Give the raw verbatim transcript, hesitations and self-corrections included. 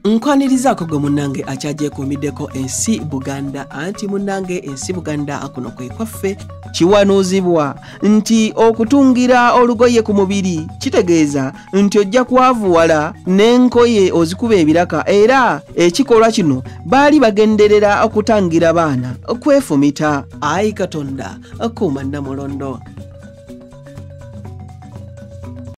nkwanirizaako gwe munnange akyagyekuumiddeko ensi Buganda anti munnange ensi Buganda kuno kwe kwaffe kiwanuuzibwa nti okutungira olugoye ku mubiri kitegeeza nti ojja kwavuwala n'enkoye ozikuba ebiraka era ekikolwa kino baali bagenderera okutangira baana kwefumita. Ayi Katonda kuuma Namulondo.